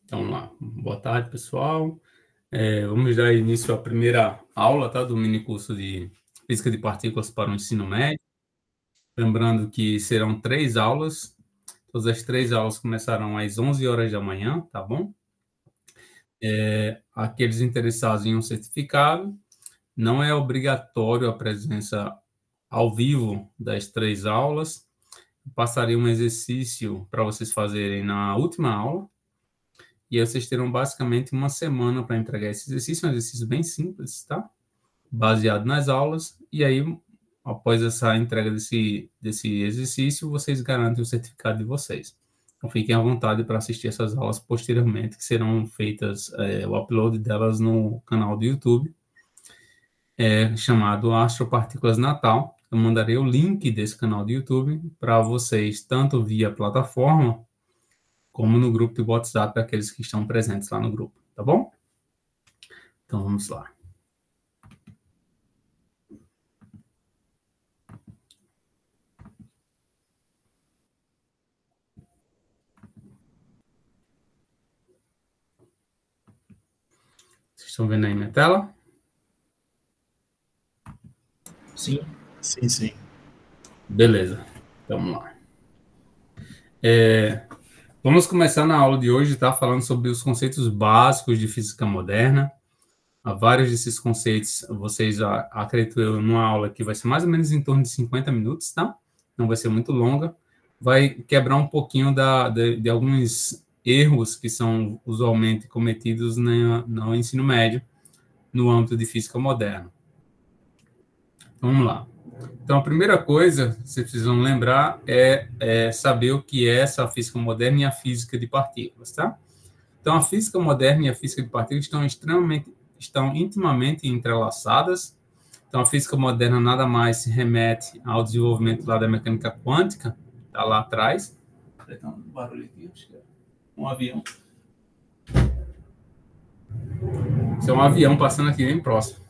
Então, vamos lá. Boa tarde, pessoal. Vamos dar início à primeira aula, tá, do mini curso de Física de Partículas para o ensino médio. Lembrando que serão 3 aulas. Todas as 3 aulas começarão às 11 horas da manhã, tá bom? Aqueles interessados em um certificado, não é obrigatório a presença ao vivo das 3 aulas. Passarei um exercício para vocês fazerem na última aula. E aí vocês terão basicamente uma semana para entregar esse exercício, um exercício bem simples, tá? Baseado nas aulas. E aí, após essa entrega desse exercício, vocês garantem o certificado de vocês. Então, fiquem à vontade para assistir essas aulas posteriormente, que serão feitas, o upload delas no canal do YouTube, chamado Astropartículas Natal. Eu mandarei o link desse canal do YouTube para vocês, tanto via plataforma, como no grupo de WhatsApp, aqueles que estão presentes lá no grupo, tá bom? Então, vamos lá. Vocês estão vendo aí minha tela? Sim. Sim. Beleza, então vamos lá. Vamos começar na aula de hoje, tá? Falando sobre os conceitos básicos de física moderna. Há vários desses conceitos, vocês, acredito eu, numa aula que vai ser mais ou menos em torno de 50 minutos, tá? Não vai ser muito longa. Vai quebrar um pouquinho de alguns erros que são usualmente cometidos no ensino médio, no âmbito de física moderna. Vamos lá. Então, a primeira coisa que vocês precisam lembrar é saber o que é essa física moderna e a física de partículas, tá? Então, a física moderna e a física de partículas estão intimamente entrelaçadas. Então, a física moderna nada mais se remete ao desenvolvimento lá da mecânica quântica, tá lá atrás. Então, um barulho aqui, acho que é um avião. Isso é um avião passando aqui bem próximo.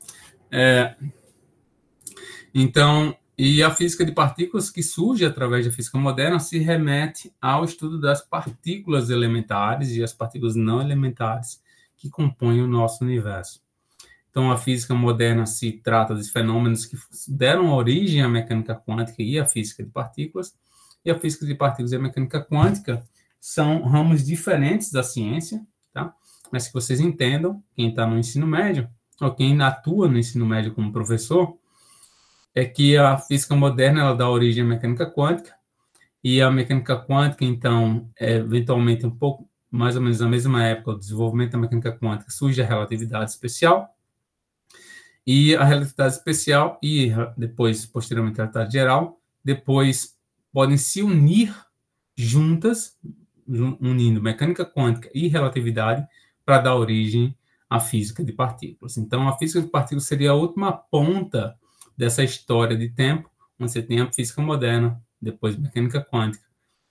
Então, e a física de partículas que surge através da física moderna se remete ao estudo das partículas elementares e as partículas não elementares que compõem o nosso universo. Então, a física moderna se trata de fenômenos que deram origem à mecânica quântica e à física de partículas, e a física de partículas e a mecânica quântica são ramos diferentes da ciência, tá? Mas que vocês entendam, quem está no ensino médio, ou quem atua no ensino médio como professor, é que a física moderna ela dá origem à mecânica quântica, e a mecânica quântica, então, eventualmente um pouco, mais ou menos na mesma época do desenvolvimento da mecânica quântica, surge a relatividade especial, e a relatividade especial e depois, posteriormente, a relatividade geral, depois podem se unir juntas, unindo mecânica quântica e relatividade, para dar origem à física de partículas. Então, a física de partículas seria a última ponta dessa história de tempo, onde você tem a física moderna, depois mecânica quântica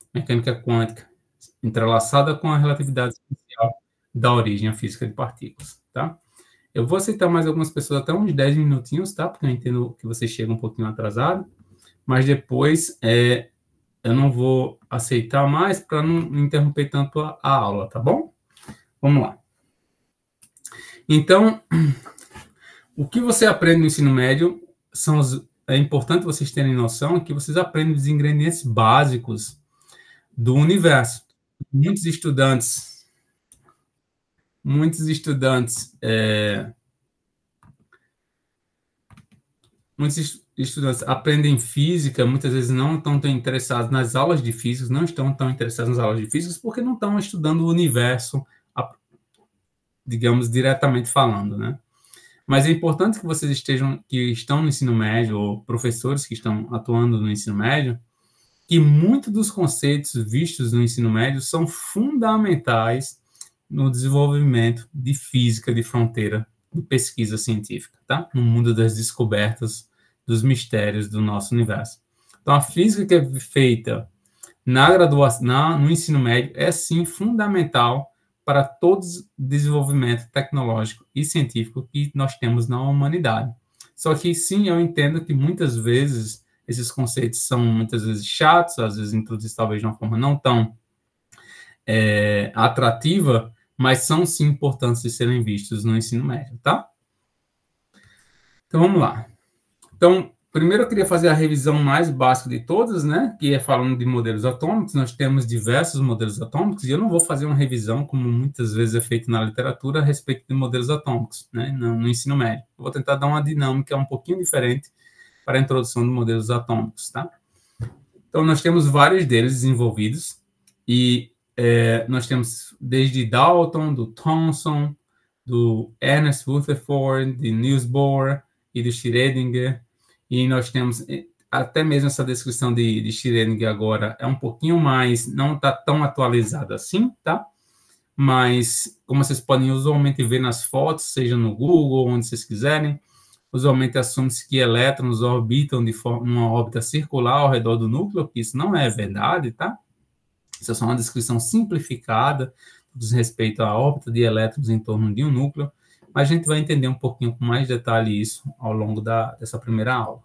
entrelaçada com a relatividade especial, dá origem à física de partículas, tá? Eu vou aceitar mais algumas pessoas até uns 10 minutinhos, tá? Porque eu entendo que vocês chegam um pouquinho atrasado, mas depois eu não vou aceitar mais para não interromper tanto a aula, tá bom? Vamos lá. Então, o que você aprende no ensino médio é importante vocês terem noção que vocês aprendem os ingredientes básicos do universo. Muitos estudantes aprendem física, muitas vezes não estão tão interessados nas aulas de física, não estão tão interessados nas aulas de física porque não estão estudando o universo, digamos, diretamente falando, né? Mas é importante que vocês que estão no ensino médio, ou professores que estão atuando no ensino médio, que muitos dos conceitos vistos no ensino médio são fundamentais no desenvolvimento de física de fronteira, de pesquisa científica, tá? No mundo das descobertas, dos mistérios do nosso universo. Então, a física que é feita no ensino médio é, sim, fundamental para todo o desenvolvimento tecnológico e científico que nós temos na humanidade. Só que, sim, eu entendo que muitas vezes esses conceitos são muitas vezes chatos, às vezes introduzidos talvez de uma forma não tão atrativa, mas são sim importantes de serem vistos no ensino médio, tá? Então, vamos lá. Então, primeiro eu queria fazer a revisão mais básica de todas, né? Que é falando de modelos atômicos. Nós temos diversos modelos atômicos, e eu não vou fazer uma revisão, como muitas vezes é feito na literatura, a respeito de modelos atômicos, né? No ensino médio. Eu vou tentar dar uma dinâmica um pouquinho diferente para a introdução de modelos atômicos, tá? Então, nós temos vários deles desenvolvidos, e nós temos desde Dalton, do Thomson, do Ernest Rutherford, de Niels Bohr e de Schrödinger, e nós temos até mesmo essa descrição de Schrödinger agora é um pouquinho mais, não está tão atualizada assim, tá? Mas, como vocês podem usualmente ver nas fotos, seja no Google, onde vocês quiserem, usualmente assume-se que elétrons orbitam de uma órbita circular ao redor do núcleo, que isso não é verdade, tá? Isso é só uma descrição simplificada diz respeito à órbita de elétrons em torno de um núcleo, mas a gente vai entender um pouquinho com mais detalhe isso ao longo dessa primeira aula.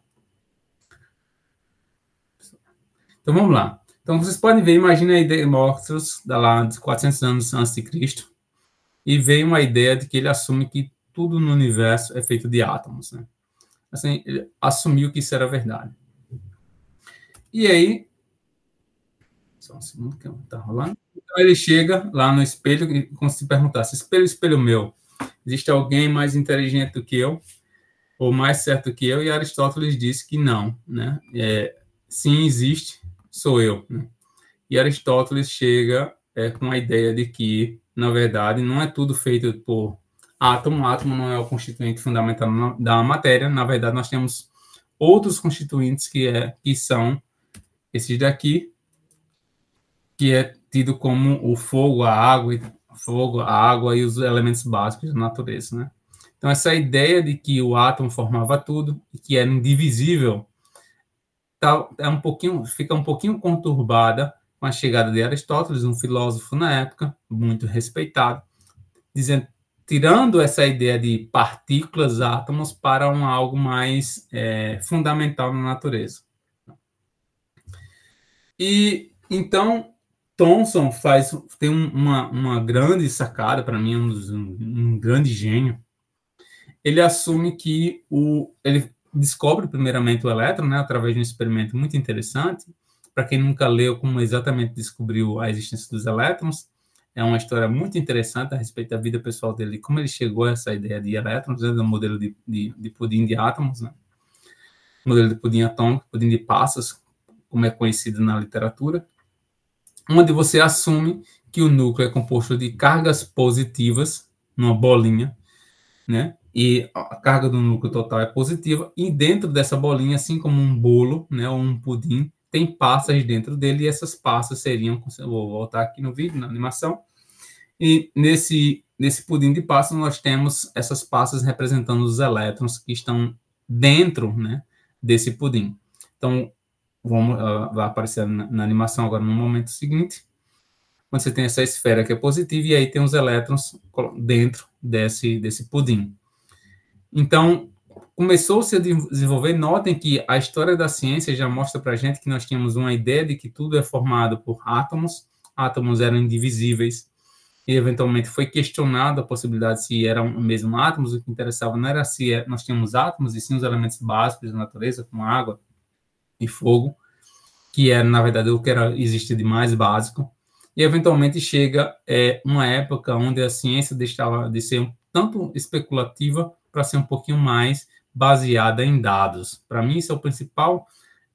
Então, vamos lá. Então, vocês podem ver, imagina a ideia de Demócritos, lá de 400 anos antes de Cristo, e veio uma ideia de que ele assume que tudo no universo é feito de átomos, né? Assim, ele assumiu que isso era verdade. E aí, só um segundo que está rolando. Então, ele chega lá no espelho e como se perguntasse, espelho, espelho meu, existe alguém mais inteligente do que eu? Ou mais certo do que eu? E Aristóteles disse que não, né? Sim, existe, sou eu, né? E Aristóteles chega com a ideia de que, na verdade, não é tudo feito por átomo. Átomo não é o constituinte fundamental da matéria. Na verdade, nós temos outros constituintes que são esses daqui, que é tido como o fogo, a água e os elementos básicos da natureza, né? Então, essa ideia de que o átomo formava tudo e que era indivisível fica um pouquinho conturbada com a chegada de Aristóteles, um filósofo na época, muito respeitado, tirando essa ideia de partículas, átomos, para algo mais fundamental na natureza. E, então, Thomson tem uma grande sacada, para mim, um grande gênio. Ele assume que ele descobre primeiramente o elétron, né, através de um experimento muito interessante. Para quem nunca leu como exatamente descobriu a existência dos elétrons, é uma história muito interessante a respeito da vida pessoal dele, como ele chegou a essa ideia de elétrons, né, do modelo de pudim de átomos, né, modelo de pudim atômico, pudim de passas, como é conhecido na literatura, onde você assume que o núcleo é composto de cargas positivas, numa bolinha, né? E a carga do núcleo total é positiva, e dentro dessa bolinha, assim como um bolo, né, ou um pudim, tem passas dentro dele, e essas passas seriam, vou voltar aqui no vídeo, na animação, e nesse pudim de passas nós temos essas passas representando os elétrons que estão dentro, né, desse pudim. Então, vai aparecer na animação agora no momento seguinte, quando você tem essa esfera que é positiva, e aí tem os elétrons dentro desse pudim. Então, começou-se a desenvolver, notem que a história da ciência já mostra para a gente que nós tínhamos uma ideia de que tudo é formado por átomos eram indivisíveis, e eventualmente foi questionada a possibilidade se eram mesmo átomos. O que interessava não era se nós tínhamos átomos, e sim os elementos básicos da natureza, como água e fogo, que era, na verdade, o que existia de mais básico. E, eventualmente, chega uma época onde a ciência deixava de ser um tanto especulativa para ser um pouquinho mais baseada em dados. Para mim, isso é o principal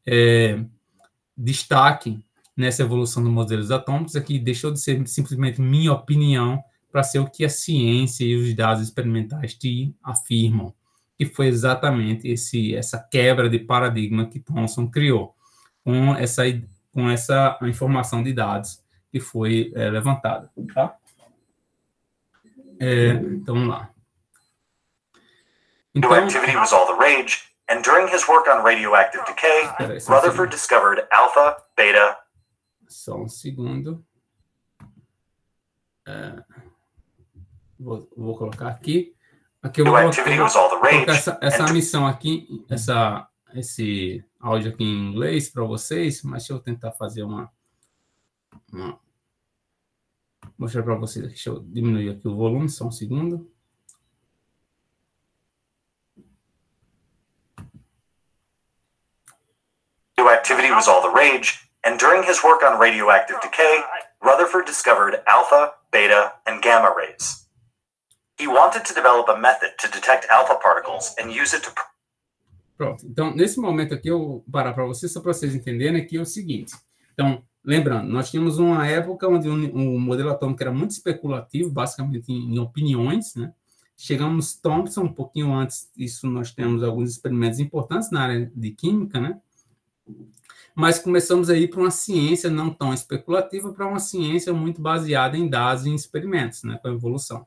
destaque nessa evolução dos modelos atômicos, é que deixou de ser simplesmente minha opinião para ser o que a ciência e os dados experimentais te afirmam, que foi exatamente essa quebra de paradigma que Thomson criou, com essa informação de dados que foi levantada, tá? Então, vamos lá. Radioactivity was all the rage, and during his work on radioactive decay, Rutherford discovered alpha, beta. Só um segundo. Vou colocar aqui. Aqui eu vou colocar essa missão aqui, esse áudio aqui em inglês para vocês, mas deixa eu tentar fazer uma mostrar para vocês. Deixa eu diminuir aqui o volume, só um segundo. Radioactivity was all the rage, and during his work on radioactive decay, Rutherford discovered alpha, beta, and gamma rays. He wanted to develop a method to detect alpha particles and use it to... Pronto. Então, nesse momento aqui, eu vou parar para vocês, só para vocês entenderem aqui é o seguinte. Então, lembrando, nós tínhamos uma época onde o modelo atômico era muito especulativo, basicamente em opiniões, né? Chegamos Thomson, um pouquinho antes disso, nós temos alguns experimentos importantes na área de química, né? Mas começamos a ir para uma ciência não tão especulativa, para uma ciência muito baseada em dados e em experimentos, né, com a evolução.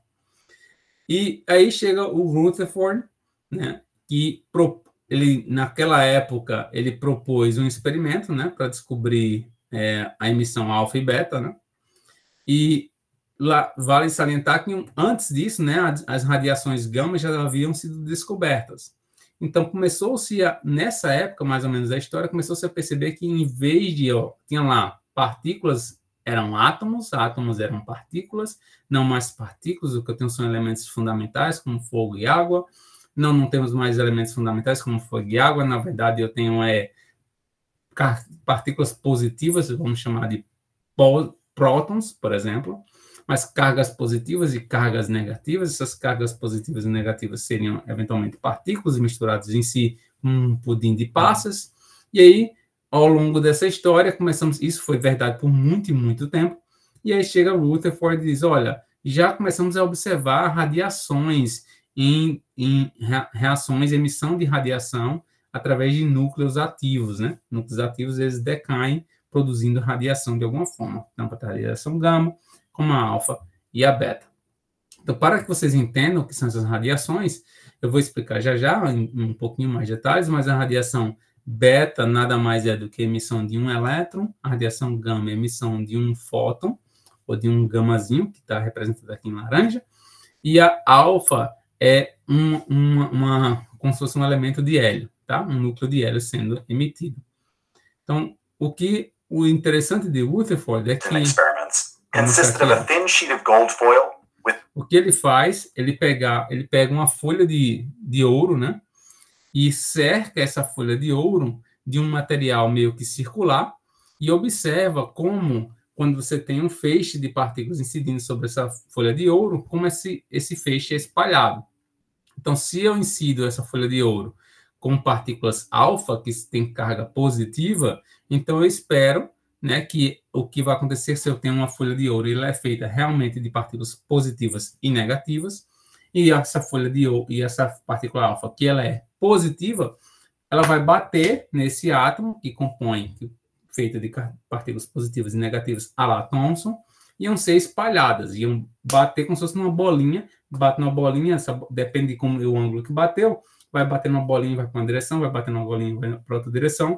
E aí chega o Rutherford, né, que ele, naquela época, ele propôs um experimento, né, para descobrir a emissão alfa e beta, né, e lá vale salientar que antes disso, né, as radiações gama já haviam sido descobertas. Então, começou-se, nessa época, mais ou menos, da história, começou-se a perceber que, em vez de, tinha lá, partículas eram átomos eram partículas, não mais partículas, o que eu tenho são elementos fundamentais, como fogo e água. Não temos mais elementos fundamentais, como fogo e água. Na verdade, eu tenho partículas positivas, vamos chamar de prótons, por exemplo, mas cargas positivas e cargas negativas. Essas cargas positivas e negativas seriam, eventualmente, partículas misturadas em si, um pudim de passas. E aí, ao longo dessa história, começamos... Isso foi verdade por muito e muito tempo. E aí chega Rutherford e diz, olha, já começamos a observar radiações em reações, emissão de radiação através de núcleos ativos, né? Núcleos ativos, eles decaem, produzindo radiação de alguma forma. Tanto a radiação gama, como a alfa e a beta. Então, para que vocês entendam o que são essas radiações, eu vou explicar já em um pouquinho mais de detalhes, mas a radiação beta nada mais é do que a emissão de um elétron, a radiação gama é a emissão de um fóton, ou de um gamazinho, que está representado aqui em laranja, e a alfa é como se fosse um elemento de hélio, tá? Um núcleo de hélio sendo emitido. Então, o interessante de Rutherford é que... O que ele faz, ele pega uma folha de ouro, né? E cerca essa folha de ouro de um material meio que circular e observa como, quando você tem um feixe de partículas incidindo sobre essa folha de ouro, como esse feixe é espalhado. Então, se eu incido essa folha de ouro com partículas alfa, que tem carga positiva, então eu espero, né, que o que vai acontecer se eu tenho uma folha de ouro, ela é feita realmente de partículas positivas e negativas, e essa folha de ouro e essa partícula alfa, que ela é positiva, ela vai bater nesse átomo que compõe, feita de partículas positivas e negativas, a la Thomson, iam ser espalhadas, iam bater como se fosse numa bolinha, bate numa bolinha, depende de como o ângulo que bateu, vai bater numa bolinha, vai para uma direção, vai bater numa bolinha, vai para outra direção.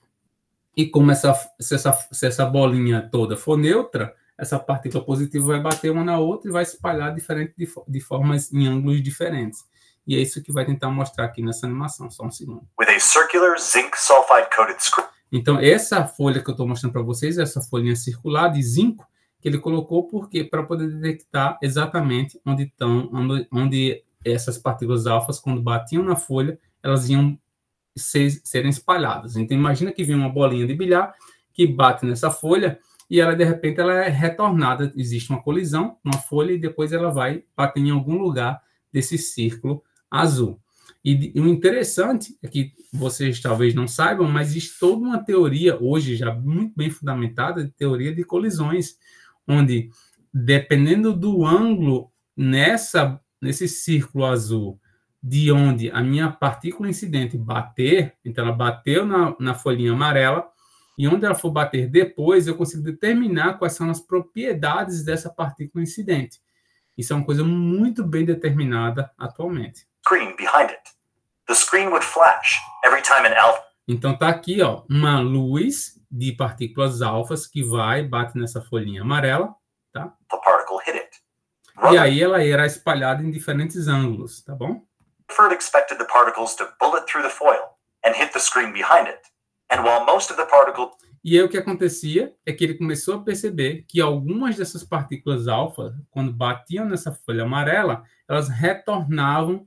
E como se essa bolinha toda for neutra, essa partícula positiva vai bater uma na outra e vai espalhar de formas em ângulos diferentes. E é isso que vai tentar mostrar aqui nessa animação. Só um segundo. With a circular zinc sulfide coated screw. Então, essa folha que eu estou mostrando para vocês, essa folhinha circular de zinco, que ele colocou porque para poder detectar exatamente onde essas partículas alfas, quando batiam na folha, elas iam serem espalhadas. Então, imagina que vem uma bolinha de bilhar que bate nessa folha e ela, de repente, ela é retornada. Existe uma colisão, uma folha, e depois ela vai bater em algum lugar desse círculo azul. E o interessante é que vocês talvez não saibam, mas existe toda uma teoria, hoje já muito bem fundamentada, de teoria de colisões, onde, dependendo do ângulo nesse círculo azul, de onde a minha partícula incidente bater, então ela bateu na folhinha amarela, e onde ela for bater depois, eu consigo determinar quais são as propriedades dessa partícula incidente. Isso é uma coisa muito bem determinada atualmente. Screen behind it. The screen would flash every time an alpha. Então tá aqui, ó, uma luz de partículas alfas que bate nessa folhinha amarela, tá? The particle hit it. E aí ela era espalhada em diferentes ângulos, tá bom? Rutherford expected the particles to bullet through the foil and hit the screen behind it. And while most of the particles... E aí o que acontecia é que ele começou a perceber que algumas dessas partículas alfa, quando batiam nessa folha amarela, elas retornavam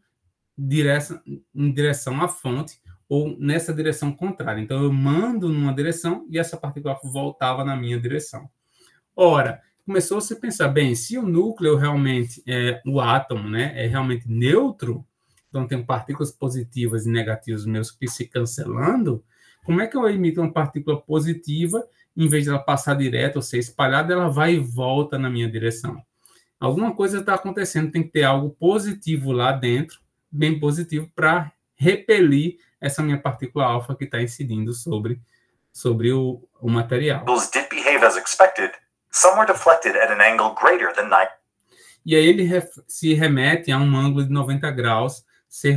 em direção à fonte ou nessa direção contrária. Então, eu mando numa direção e essa partícula alfa voltava na minha direção. Ora, começou a se pensar, bem, se o núcleo realmente o átomo, né, é realmente neutro, então tem partículas positivas e negativas meus que se cancelando, como é que eu emito uma partícula positiva, em vez de ela passar direto ou ser espalhada, ela vai e volta na minha direção? Alguma coisa está acontecendo, tem que ter algo positivo lá dentro, bem positivo, para repelir essa minha partícula alfa que está incidindo sobre o material. Did behave as expected. Some were deflected at an angle greater than 9. E aí ele se remete a um ângulo de 90 graus ser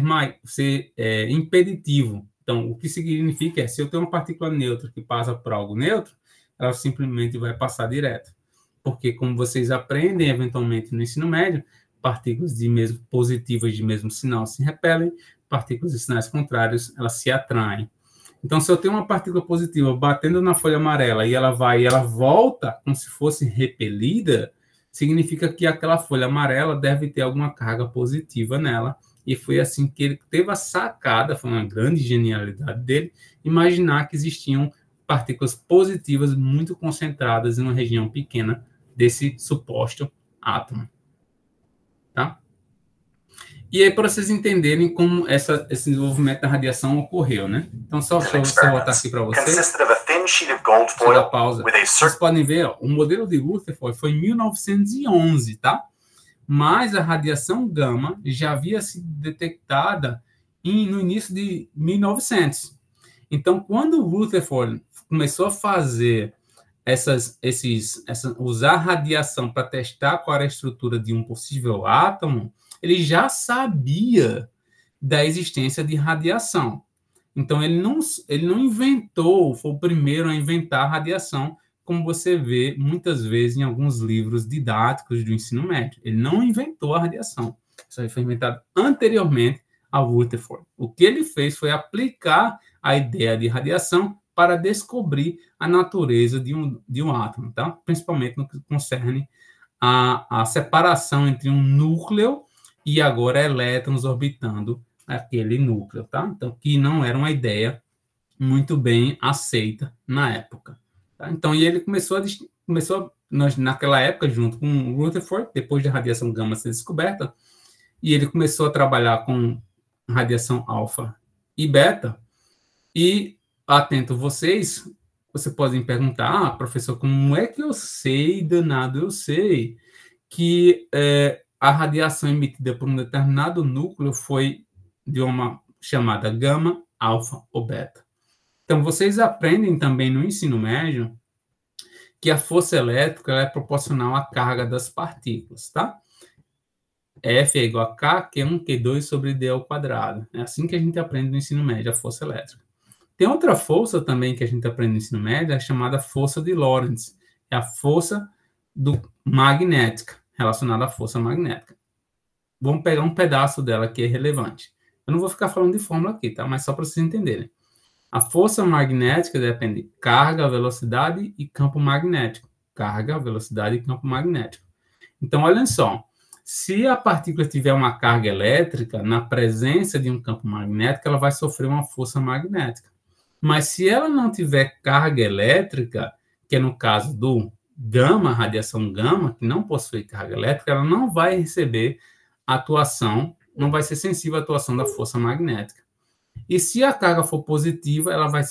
impeditivo. Então, o que significa é, se eu tenho uma partícula neutra que passa por algo neutro, ela simplesmente vai passar direto. Porque, como vocês aprendem, eventualmente, no ensino médio, partículas positivas de mesmo sinal se repelem, partículas de sinais contrários, elas se atraem. Então, se eu tenho uma partícula positiva batendo na folha amarela e ela volta como se fosse repelida, significa que aquela folha amarela deve ter alguma carga positiva nela. E foi assim que ele teve a sacada, foi uma grande genialidade dele, imaginar que existiam partículas positivas muito concentradas em uma região pequena desse suposto átomo. Tá? E aí, para vocês entenderem como esse desenvolvimento da radiação ocorreu, né? Então, só eu botar aqui para vocês. Vou dar pausa. Vocês podem ver, ó, o modelo de Rutherford foi em 1911, tá? Mas a radiação gama já havia sido detectada no início de 1900. Então, quando o Rutherford começou a fazer usar radiação para testar qual era a estrutura de um possível átomo, ele já sabia da existência de radiação. Então, ele não inventou, foi o primeiro a inventar a radiação, como você vê muitas vezes em alguns livros didáticos do ensino médio. Ele não inventou a radiação. Isso aí foi inventado anteriormente ao Rutherford. O que ele fez foi aplicar a ideia de radiação para descobrir a natureza de um átomo, tá? Principalmente no que concerne a separação entre um núcleo e agora elétrons orbitando aquele núcleo, tá? Então, que não era uma ideia muito bem aceita na época. Tá? Então, e ele começou naquela época, junto com o Rutherford, depois da radiação gama ser descoberta, e ele começou a trabalhar com radiação alfa e beta, e, atento vocês podem perguntar, professor, como é que eu sei, danado, eu sei que a radiação emitida por um determinado núcleo foi de uma chamada gama, alfa ou beta. Então, vocês aprendem também no ensino médio que a força elétrica é proporcional à carga das partículas, tá? F é igual a K, Q1, Q2 sobre D ao quadrado. É assim que a gente aprende no ensino médio, a força elétrica. Tem outra força também que a gente aprende no ensino médio, é chamada força de Lorentz. É a força magnética, relacionada à força magnética. Vamos pegar um pedaço dela que é relevante. Eu não vou ficar falando de fórmula aqui, tá? Mas só para vocês entenderem. A força magnética depende de carga, velocidade e campo magnético. Carga, velocidade e campo magnético. Então, olhem só. Se a partícula tiver uma carga elétrica, na presença de um campo magnético, ela vai sofrer uma força magnética. Mas se ela não tiver carga elétrica, que é no caso do gama, radiação gama, que não possui carga elétrica, ela não vai receber atuação, não vai ser sensível à atuação da força magnética. E se a carga for positiva, ela vai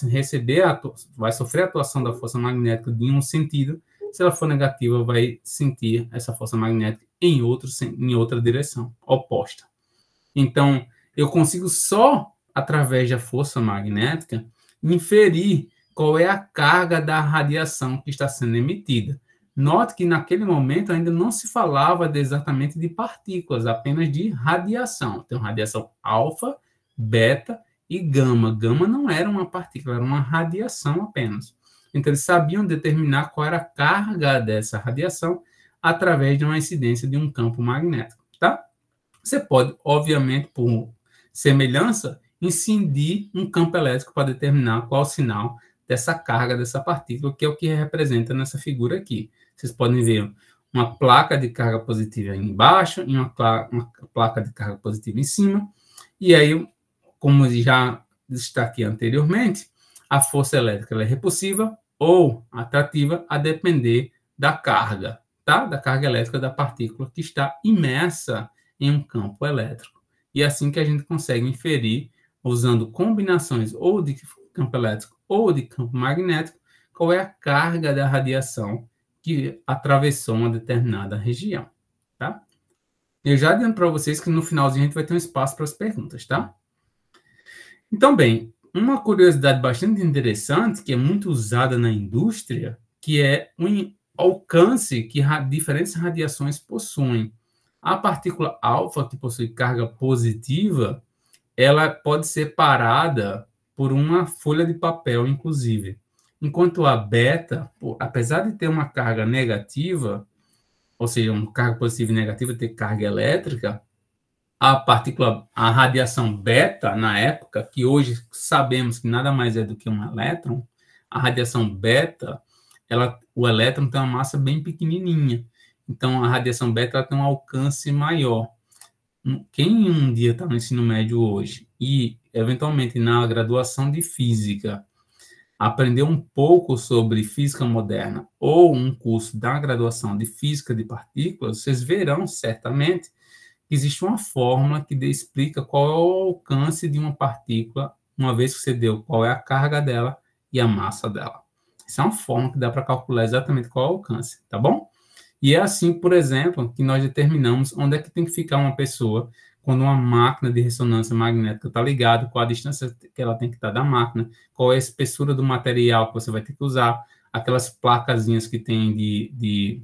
sofrer a atuação da força magnética em um sentido. Se ela for negativa, vai sentir essa força magnética em outra direção, oposta. Então, eu consigo só, através da força magnética, inferir qual é a carga da radiação que está sendo emitida. Note que naquele momento ainda não se falava exatamente de partículas, apenas de radiação. Então, radiação alfa, beta e gama. Gama não era uma partícula, era uma radiação apenas. Então, eles sabiam determinar qual era a carga dessa radiação através de uma incidência de um campo magnético, tá? Você pode, obviamente, por semelhança, incidir um campo elétrico para determinar qual sinal dessa carga dessa partícula, que é o que representa nessa figura aqui. Vocês podem ver uma placa de carga positiva embaixo e uma placa de carga positiva em cima. E aí, como já destaquei anteriormente, a força elétrica ela é repulsiva ou atrativa a depender da carga, tá? Da carga elétrica da partícula que está imersa em um campo elétrico. E é assim que a gente consegue inferir, usando combinações ou de campo elétrico ou de campo magnético, qual é a carga da radiação que atravessou uma determinada região, tá? Eu já adianto para vocês que no finalzinho a gente vai ter um espaço para as perguntas, tá? Então, bem, uma curiosidade bastante interessante, que é muito usada na indústria, que é o alcance que diferentes radiações possuem. A partícula alfa, que possui carga positiva, ela pode ser parada por uma folha de papel, inclusive. Enquanto a beta, apesar de ter uma carga negativa, ou seja, uma carga positiva e negativa, ter carga elétrica, a radiação beta, na época, que hoje sabemos que nada mais é do que um elétron, a radiação beta, o elétron tem uma massa bem pequenininha. Então, a radiação beta ela tem um alcance maior. Quem um dia está no ensino médio hoje e, eventualmente, na graduação de física, aprender um pouco sobre física moderna ou um curso da graduação de física de partículas, vocês verão certamente que existe uma fórmula que explica qual é o alcance de uma partícula, uma vez que você deu qual é a carga dela e a massa dela. Essa é uma fórmula que dá para calcular exatamente qual é o alcance, tá bom? E é assim, por exemplo, que nós determinamos onde é que tem que ficar uma pessoa quando uma máquina de ressonância magnética está ligada, qual a distância que ela tem que estar da máquina, qual é a espessura do material que você vai ter que usar, aquelas placazinhas que tem de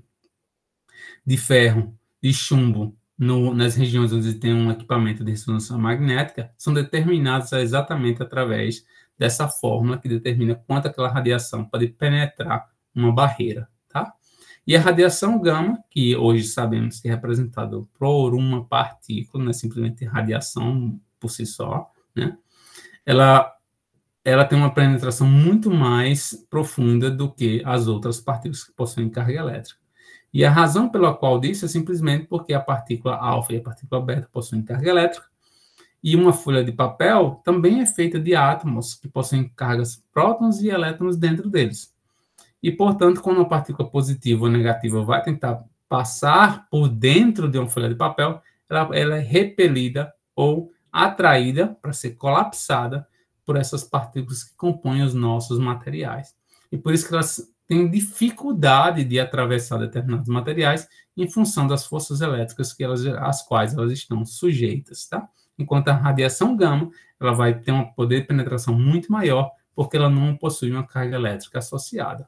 ferro, de chumbo, nas regiões onde tem um equipamento de ressonância magnética, são determinadas exatamente através dessa fórmula que determina quanto aquela radiação pode penetrar uma barreira, tá? E a radiação gama, que hoje sabemos que é representada por uma partícula, não é simplesmente radiação por si só, né? Ela tem uma penetração muito mais profunda do que as outras partículas que possuem carga elétrica. E a razão pela qual disso é simplesmente porque a partícula alfa e a partícula beta possuem carga elétrica, e uma folha de papel também é feita de átomos que possuem cargas prótons e elétrons dentro deles. E, portanto, quando uma partícula positiva ou negativa vai tentar passar por dentro de uma folha de papel, ela é repelida ou atraída para ser colapsada por essas partículas que compõem os nossos materiais. E por isso que elas têm dificuldade de atravessar determinados materiais em função das forças elétricas às quais elas estão sujeitas, tá? Enquanto a radiação gama, ela vai ter um poder de penetração muito maior, porque ela não possui uma carga elétrica associada.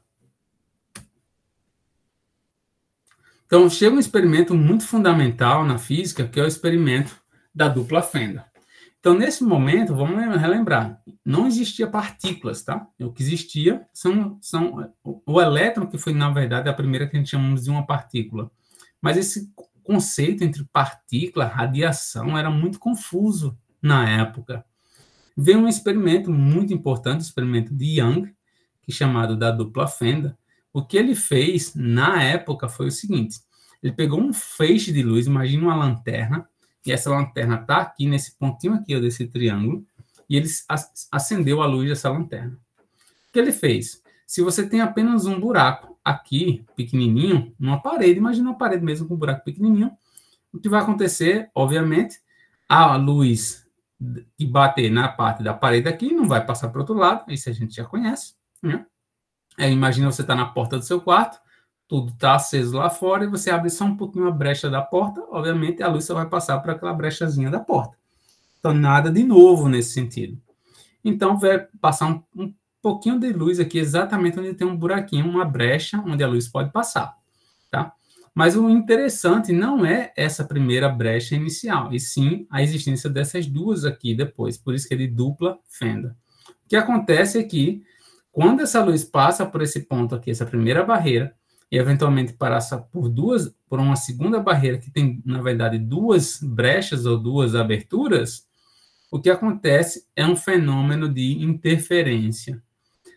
Então, chega um experimento muito fundamental na física, que é o experimento da dupla fenda. Então, nesse momento, vamos relembrar, não existia partículas, tá? O que existia são o elétron, que foi, na verdade, a primeira que a gente chamamos de uma partícula. Mas esse conceito entre partícula, radiação, era muito confuso na época. Veio um experimento muito importante, o experimento de Young, que é chamado da dupla fenda. O que ele fez, na época, foi o seguinte, ele pegou um feixe de luz, imagina uma lanterna, e essa lanterna está aqui, nesse pontinho aqui, desse triângulo, e ele acendeu a luz dessa lanterna. O que ele fez? Se você tem apenas um buraco aqui, pequenininho, numa parede, imagina uma parede mesmo com um buraco pequenininho, o que vai acontecer, obviamente, a luz que bater na parte da parede aqui não vai passar para o outro lado, isso a gente já conhece, né? Imagina você está na porta do seu quarto, tudo está aceso lá fora, e você abre só um pouquinho a brecha da porta, obviamente a luz só vai passar por aquela brechazinha da porta. Então, nada de novo nesse sentido. Então, vai passar um pouquinho de luz aqui, exatamente onde tem um buraquinho, uma brecha, onde a luz pode passar, tá? Mas o interessante não é essa primeira brecha inicial, e sim a existência dessas duas aqui depois, por isso que é de dupla fenda. O que acontece é que, quando essa luz passa por esse ponto aqui, essa primeira barreira, e eventualmente passa por uma segunda barreira, que tem, na verdade, duas brechas ou duas aberturas, o que acontece é um fenômeno de interferência.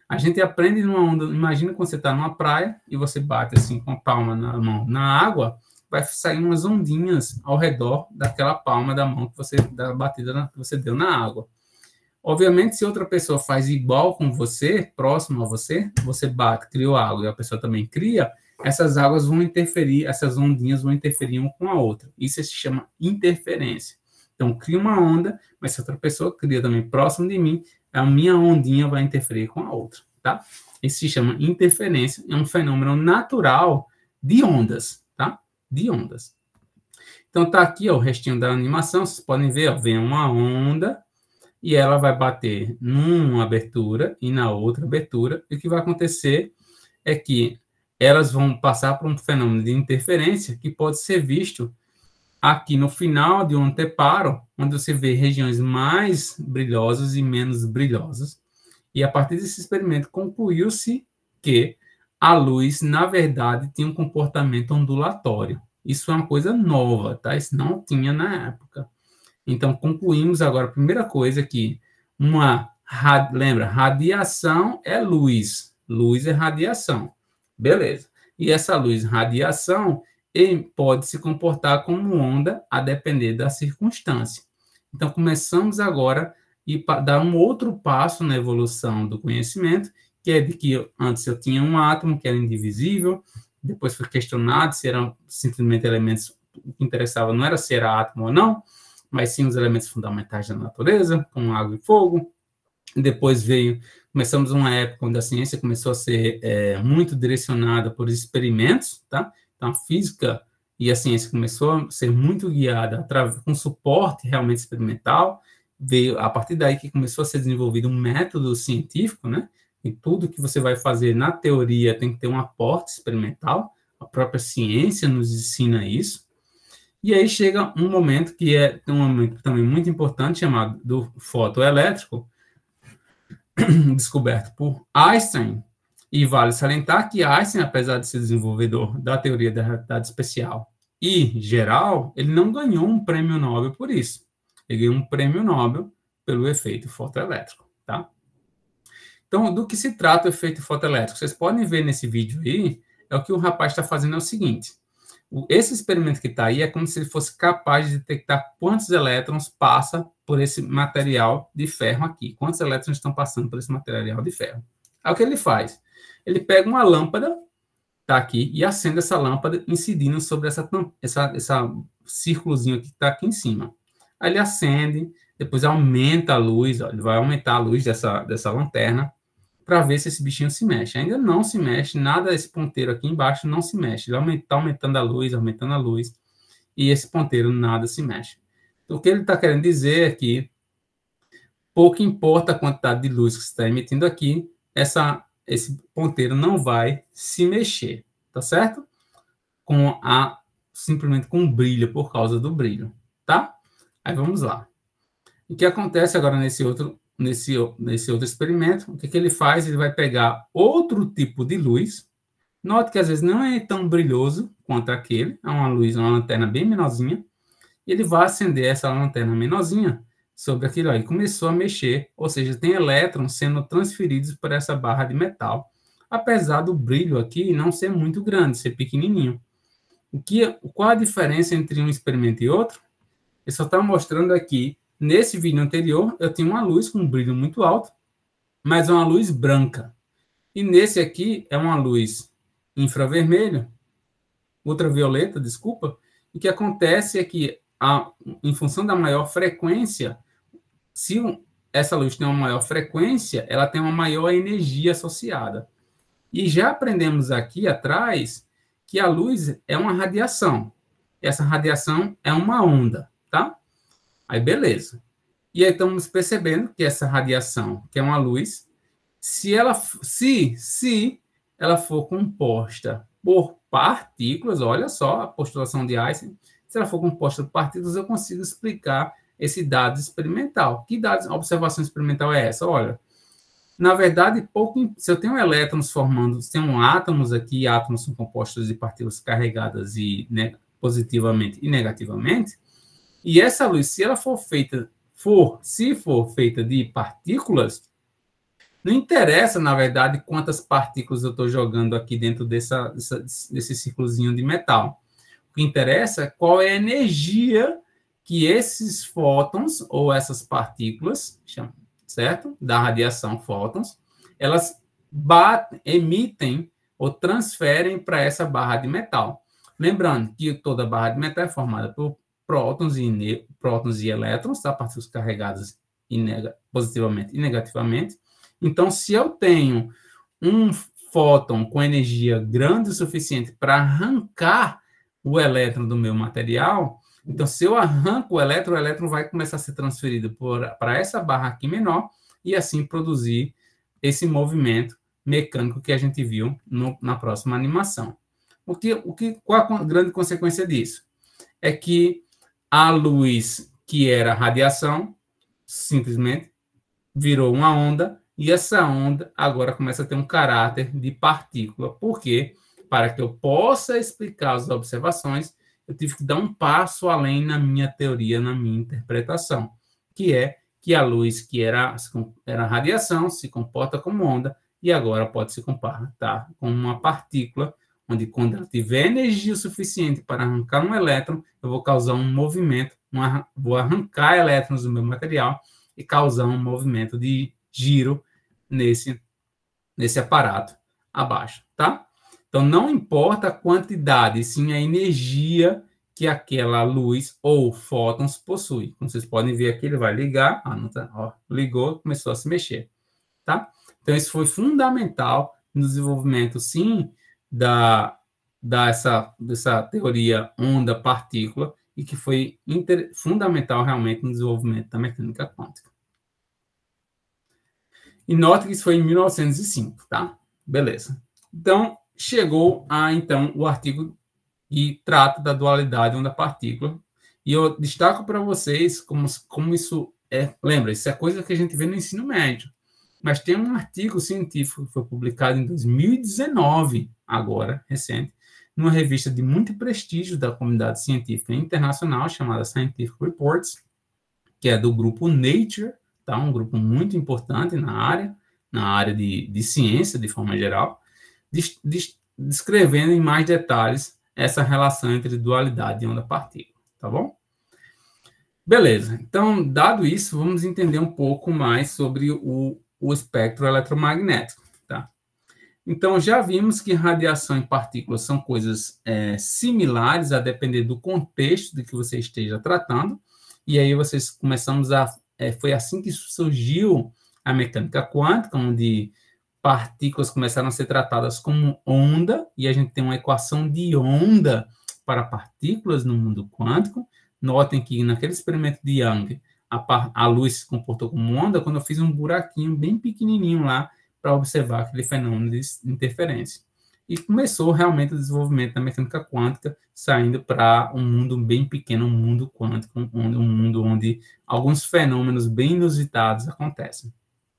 A gente aprende numa onda, imagina quando você está numa praia e você bate assim com a palma na mão na água, vai sair umas ondinhas ao redor daquela palma da mão que você, da batida que você deu na água. Obviamente, se outra pessoa faz igual com você, próximo a você, você bate, criou água e a pessoa também cria, essas águas vão interferir, essas ondinhas vão interferir uma com a outra. Isso se chama interferência. Então, cria uma onda, mas se outra pessoa cria também próximo de mim, a minha ondinha vai interferir com a outra, tá? Isso se chama interferência, é um fenômeno natural de ondas, tá? De ondas. Então, tá aqui, ó, o restinho da animação, vocês podem ver, ó, vem uma onda e ela vai bater numa abertura e na outra abertura, e o que vai acontecer é que elas vão passar por um fenômeno de interferência que pode ser visto aqui no final de um anteparo, onde você vê regiões mais brilhosas e menos brilhosas. E a partir desse experimento concluiu-se que a luz, na verdade, tinha um comportamento ondulatório. Isso é uma coisa nova, tá? Isso não tinha na época. Então, concluímos agora, a primeira coisa que lembra, radiação é luz. Luz é radiação. Beleza. E essa luz, radiação, pode se comportar como onda a depender da circunstância. Então, começamos agora a dar um outro passo na evolução do conhecimento, que é de que antes eu tinha um átomo que era indivisível, depois foi questionado se eram simplesmente elementos, o que interessava não era se era átomo ou não, mas sim os elementos fundamentais da natureza, como água e fogo. Depois começamos uma época onde a ciência começou a ser muito direcionada por experimentos, tá? Então, a física e a ciência começou a ser muito guiada com suporte realmente experimental. Veio a partir daí que começou a ser desenvolvido um método científico, né? E tudo que você vai fazer na teoria tem que ter um aporte experimental. A própria ciência nos ensina isso. E aí chega um momento que é um momento também muito importante, chamado do fotoelétrico, descoberto por Einstein. E vale salientar que Einstein, apesar de ser desenvolvedor da teoria da relatividade especial e geral, ele não ganhou um prêmio Nobel por isso. Ele ganhou um prêmio Nobel pelo efeito fotoelétrico, tá? Então, do que se trata o efeito fotoelétrico? Vocês podem ver nesse vídeo aí, o que o rapaz está fazendo é o seguinte. Esse experimento que está aí é como se ele fosse capaz de detectar quantos elétrons passa por esse material de ferro aqui. Quantos elétrons estão passando por esse material de ferro. Aí o que ele faz? Ele pega uma lâmpada, tá aqui, e acende essa lâmpada incidindo sobre essa círculozinho que está aqui em cima. Aí ele acende, depois aumenta a luz, ó, ele vai aumentar a luz dessa lanterna para ver se esse bichinho se mexe. Ainda não se mexe, nada, esse ponteiro aqui embaixo não se mexe. Ele está aumentando a luz, e esse ponteiro nada se mexe. Então, o que ele está querendo dizer é que pouco importa a quantidade de luz que você está emitindo aqui, esse ponteiro não vai se mexer, tá certo? Simplesmente com brilho, por causa do brilho, tá? Aí vamos lá. O que acontece agora nesse outro experimento? O que ele faz? Ele vai pegar outro tipo de luz. Note que às vezes não é tão brilhoso quanto aquele, é uma lanterna bem menorzinha. E ele vai acender essa lanterna menorzinha sobre aquilo aí. Começou a mexer, ou seja, tem elétrons sendo transferidos por essa barra de metal, apesar do brilho aqui não ser muito grande, ser pequenininho. Qual a diferença entre um experimento e outro? Ele só está mostrando aqui, nesse vídeo anterior, eu tinha uma luz com um brilho muito alto, mas é uma luz branca. E nesse aqui é uma luz infravermelho, ultravioleta, desculpa, e o que acontece é que, em função da maior frequência, se essa luz tem uma maior frequência, ela tem uma maior energia associada. E já aprendemos aqui atrás que a luz é uma radiação. Essa radiação é uma onda, tá? Aí, beleza. E aí estamos percebendo que essa radiação, que é uma luz, se ela for composta por partículas, olha só a postulação de Einstein, se ela for composta por partículas, eu consigo explicar esse dado experimental. Que observação experimental é essa? Olha, na verdade, se eu tenho elétrons formando, se tem átomos aqui, átomos são compostos de partículas carregadas positivamente e negativamente, e essa luz, se ela for feita de partículas, Não interessa, na verdade, quantas partículas eu estou jogando aqui dentro desse círculozinho de metal. O que interessa é qual é a energia que esses fótons, ou essas partículas, certo? Da radiação fótons, elas emitem ou transferem para essa barra de metal. Lembrando que toda barra de metal é formada por prótons e elétrons, tá? Partículas carregadas positivamente e negativamente. Então, se eu tenho um fóton com energia grande o suficiente para arrancar o elétron do meu material, então, se eu arranco o elétron vai começar a ser transferido para essa barra aqui menor e assim produzir esse movimento mecânico que a gente viu na próxima animação. Qual a grande consequência disso? É que a luz, que era radiação, simplesmente virou uma onda, e essa onda agora começa a ter um caráter de partícula. Por quê? Para que eu possa explicar as observações, eu tive que dar um passo além na minha teoria, na minha interpretação, que é que a luz, que era radiação, se comporta como onda, e agora pode se comportar como uma partícula, onde quando ela tiver energia suficiente para arrancar um elétron, eu vou causar um movimento, vou arrancar elétrons do meu material e causar um movimento de giro nesse aparato abaixo, tá? Então, não importa a quantidade, sim a energia que aquela luz ou fótons possui. Como vocês podem ver aqui, ele vai ligar, ligou, começou a se mexer, tá? Então, isso foi fundamental no desenvolvimento, sim, dessa teoria onda-partícula e que foi fundamental realmente no desenvolvimento da mecânica quântica. E note que isso foi em 1905, tá? Beleza. Então, chegou o artigo que trata da dualidade onda-partícula. E eu destaco para vocês como isso é. Lembra, isso é coisa que a gente vê no ensino médio. Mas tem um artigo científico que foi publicado em 2019, agora, recente, numa revista de muito prestígio da comunidade científica internacional, chamada Scientific Reports, que é do grupo Nature, tá? Um grupo muito importante na área de ciência, de forma geral, descrevendo em mais detalhes essa relação entre dualidade e onda-partícula, tá bom? Beleza, então, dado isso, vamos entender um pouco mais sobre o espectro eletromagnético, tá? Então, já vimos que radiação e partículas são coisas similares, a depender do contexto de que você esteja tratando, e aí foi assim que surgiu a mecânica quântica, onde partículas começaram a ser tratadas como onda, e a gente tem uma equação de onda para partículas no mundo quântico. Notem que naquele experimento de Young, a luz se comportou como onda quando eu fiz um buraquinho bem pequenininho lá para observar aquele fenômeno de interferência. E começou realmente o desenvolvimento da mecânica quântica, saindo para um mundo bem pequeno, um mundo quântico, um mundo onde alguns fenômenos bem inusitados acontecem.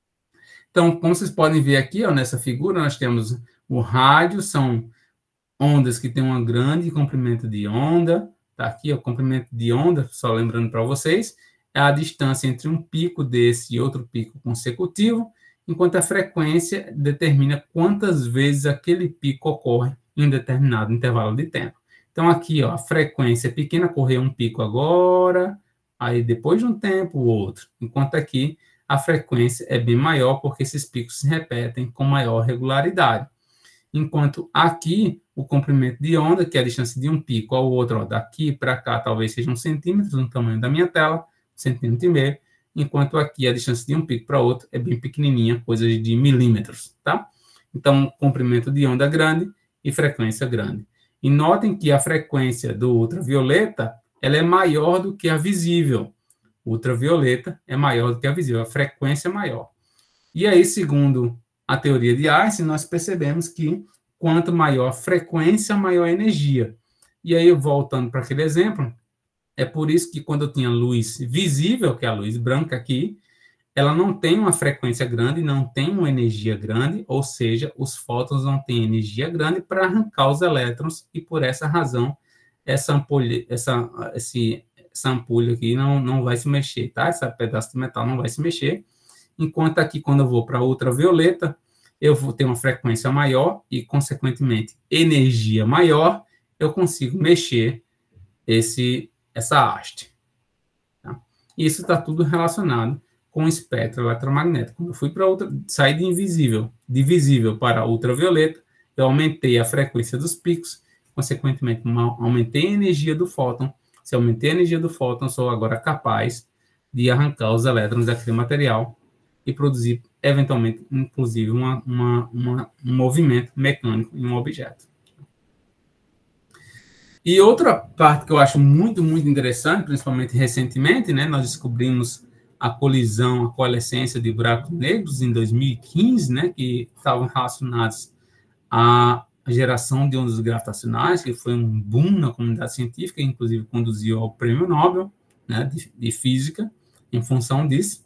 Então, como vocês podem ver aqui, nessa figura, nós temos o rádio, são ondas que têm um grande comprimento de onda. Tá aqui, o comprimento de onda, só lembrando para vocês, é a distância entre um pico desse e outro pico consecutivo, enquanto a frequência determina quantas vezes aquele pico ocorre em um determinado intervalo de tempo. Então, aqui, a frequência é pequena, ocorreu um pico agora, aí depois de um tempo, o outro. Enquanto aqui, a frequência é bem maior, porque esses picos se repetem com maior regularidade. Enquanto aqui, o comprimento de onda, que é a distância de um pico ao outro, daqui para cá, talvez seja 1 centímetro, no tamanho da minha tela, 1,5 centímetros, enquanto aqui a distância de um pico para outro é bem pequenininha, coisa de milímetros, tá? Então, comprimento de onda grande e frequência grande. E notem que a frequência do ultravioleta, ela é maior do que a visível. O ultravioleta é maior do que a visível, a frequência é maior. E aí, segundo a teoria de Einstein, nós percebemos que quanto maior a frequência, maior a energia. E aí, voltando para aquele exemplo, é por isso que quando eu tinha luz visível, que é a luz branca aqui, ela não tem uma frequência grande, não tem uma energia grande, ou seja, os fótons não têm energia grande para arrancar os elétrons, e por essa razão, essa ampulha aqui não vai se mexer, tá? Esse pedaço de metal não vai se mexer, enquanto aqui, quando eu vou para ultravioleta, eu vou ter uma frequência maior e, consequentemente, energia maior, eu consigo mexer essa haste. Tá? Isso está tudo relacionado com o espectro eletromagnético. Quando eu fui para sair de visível para ultravioleta, eu aumentei a frequência dos picos, consequentemente, aumentei a energia do fóton. Se eu aumentei a energia do fóton, sou agora capaz de arrancar os elétrons daquele material e produzir, eventualmente, inclusive, um movimento mecânico em um objeto. E outra parte que eu acho muito, muito interessante, principalmente recentemente, né, nós descobrimos a coalescência de buracos negros em 2015, né, que estavam relacionados à geração de ondas gravitacionais, que foi um boom na comunidade científica, inclusive conduziu ao Prêmio Nobel, né, de Física, em função disso.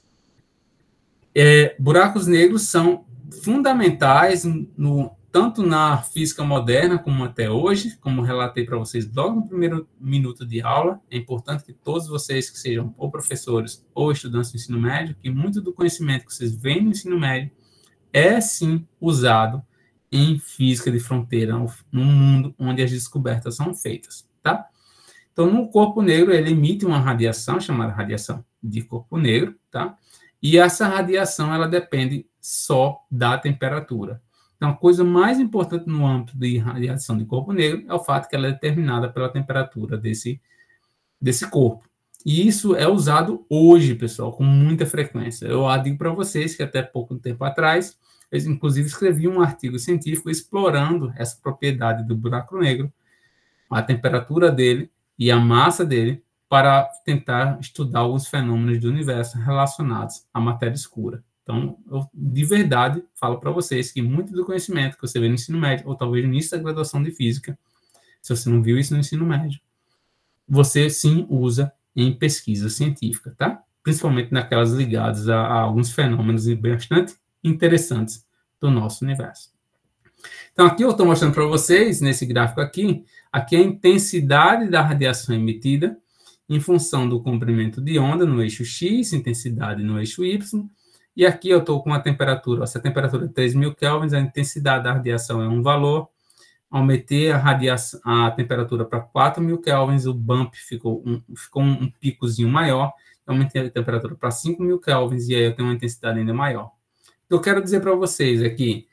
Buracos negros são fundamentais tanto na física moderna como até hoje, como relatei para vocês logo no primeiro minuto de aula. É importante que todos vocês que sejam ou professores ou estudantes do ensino médio, que muito do conhecimento que vocês veem no ensino médio é, sim, usado em física de fronteira, no mundo onde as descobertas são feitas, tá? Então, no corpo negro, ele emite uma radiação chamada radiação de corpo negro, tá? E essa radiação, ela depende só da temperatura. Então, a coisa mais importante no âmbito de radiação de corpo negro é o fato que ela é determinada pela temperatura desse corpo. E isso é usado hoje, pessoal, com muita frequência. Eu digo para vocês que até pouco tempo atrás, eu, inclusive, escrevi um artigo científico explorando essa propriedade do buraco negro, a temperatura dele e a massa dele, para tentar estudar alguns fenômenos do universo relacionados à matéria escura. Então, eu, de verdade, falo para vocês que muito do conhecimento que você vê no ensino médio, ou talvez no início da graduação de física, se você não viu isso no ensino médio, você sim usa em pesquisa científica, tá? Principalmente naquelas ligadas a alguns fenômenos bastante interessantes do nosso universo. Então, aqui eu estou mostrando para vocês, nesse gráfico aqui a intensidade da radiação emitida em função do comprimento de onda no eixo X, intensidade no eixo Y, e aqui eu estou com a temperatura, essa temperatura é 3.000 kelvins, a intensidade da radiação é um valor, aumentei a temperatura para 4.000 kelvins, o bump ficou um picozinho maior, aumentei a temperatura para 5.000 kelvins, e aí eu tenho uma intensidade ainda maior. O que eu quero dizer para vocês é que,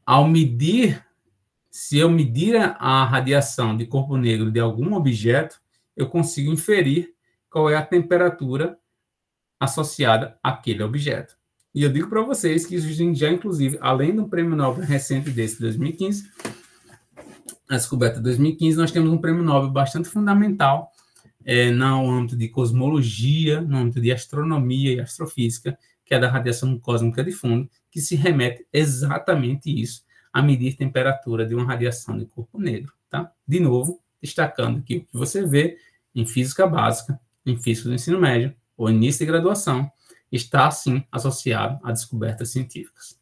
se eu medir a radiação de corpo negro de algum objeto, eu consigo inferir qual é a temperatura associada àquele objeto. E eu digo para vocês que isso já, inclusive, além do prêmio Nobel recente desse 2015, a descoberta de 2015, nós temos um prêmio Nobel bastante fundamental no âmbito de cosmologia, no âmbito de astronomia e astrofísica, que é da radiação cósmica de fundo, que se remete exatamente isso, a medir temperatura de uma radiação de corpo negro, tá? De novo, destacando que o que você vê em física básica, em física do ensino médio, ou início de graduação, está, sim, associado a descobertas científicas.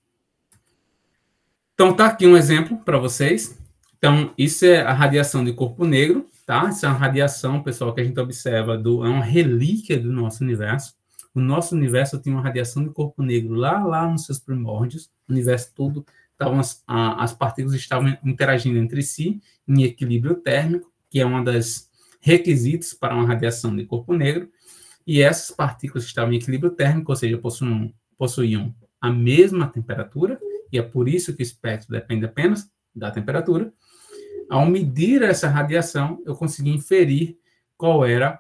Então, está aqui um exemplo para vocês. Então, isso é a radiação de corpo negro, tá? Isso é uma radiação, pessoal, que a gente observa, é uma relíquia do nosso universo. O nosso universo tem uma radiação de corpo negro lá nos seus primórdios. O universo todo, as partículas estavam interagindo entre si em equilíbrio térmico, que é um dos requisitos para uma radiação de corpo negro. E essas partículas estavam em equilíbrio térmico, ou seja, possuíam a mesma temperatura, e é por isso que o espectro depende apenas da temperatura. Ao medir essa radiação, eu consegui inferir qual é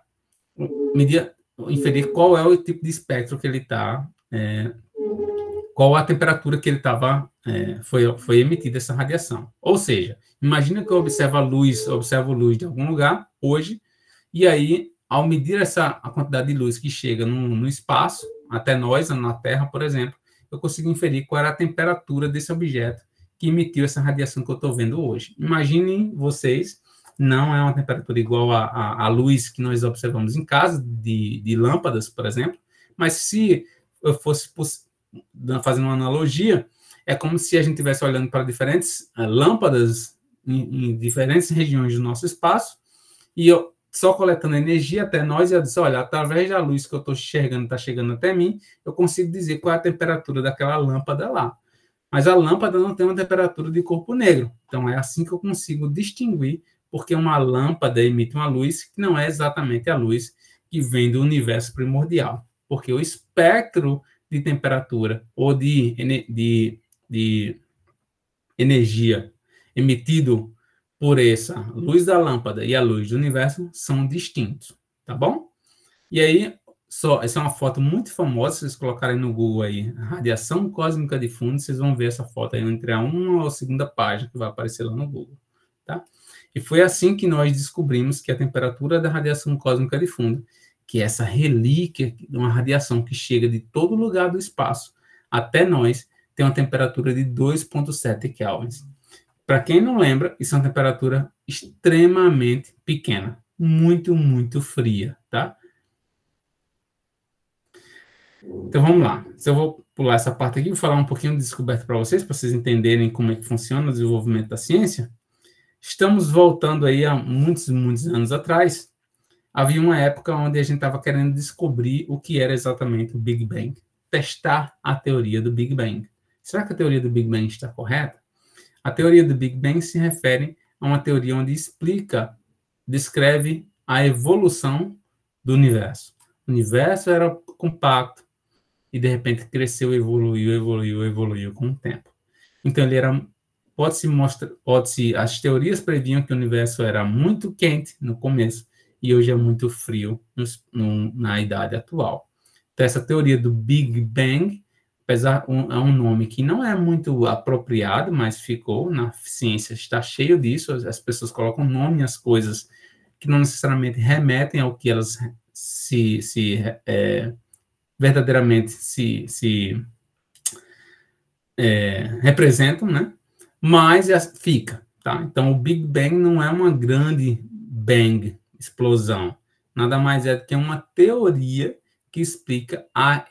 o tipo de espectro que ele está, qual a temperatura que ele estava, foi emitida essa radiação. Ou seja, imagina que eu observo luz de algum lugar hoje, e aí, ao medir a quantidade de luz que chega no espaço, até nós, na Terra, por exemplo, eu consigo inferir qual era a temperatura desse objeto que emitiu essa radiação que eu estou vendo hoje. Imaginem vocês, não é uma temperatura igual à luz que nós observamos em casa, de lâmpadas, por exemplo, mas se eu fosse fazendo uma analogia, é como se a gente estivesse olhando para diferentes lâmpadas em diferentes regiões do nosso espaço, e eu só coletando energia até nós, e eu disse, olha, através da luz que eu estou enxergando, está chegando até mim, eu consigo dizer qual é a temperatura daquela lâmpada lá. Mas a lâmpada não tem uma temperatura de corpo negro. Então, é assim que eu consigo distinguir, porque uma lâmpada emite uma luz que não é exatamente a luz que vem do universo primordial. Porque o espectro de temperatura ou de energia emitido por essa luz da lâmpada e a luz do universo são distintos, tá bom? E aí, essa é uma foto muito famosa, se vocês colocarem no Google aí, radiação cósmica de fundo, vocês vão ver essa foto aí entre a 1ª ou a 2ª página que vai aparecer lá no Google, tá? E foi assim que nós descobrimos que a temperatura da radiação cósmica de fundo, que é essa relíquia de uma radiação que chega de todo lugar do espaço até nós, tem uma temperatura de 2,7 kelvins. Para quem não lembra, isso é uma temperatura extremamente pequena, muito, muito fria, tá? Então, vamos lá. Eu vou pular essa parte aqui, vou falar um pouquinho de descoberta para vocês entenderem como é que funciona o desenvolvimento da ciência. Estamos voltando aí a muitos, muitos anos atrás. Havia uma época onde a gente estava querendo descobrir o que era exatamente o Big Bang, testar a teoria do Big Bang. Será que a teoria do Big Bang está correta? A teoria do Big Bang se refere a uma teoria onde descreve a evolução do universo. O universo era compacto e, de repente, cresceu, evoluiu com o tempo. Então, ele era... as teorias previam que o universo era muito quente no começo e hoje é muito frio na idade atual. Então, essa teoria do Big Bang, apesar é um nome que não é muito apropriado, mas ficou, na ciência está cheio disso, as pessoas colocam nome às coisas que não necessariamente remetem ao que elas verdadeiramente se representam, né? Mas fica, tá? Então, o Big Bang não é uma grande bang, explosão. Nada mais é do que uma teoria que explica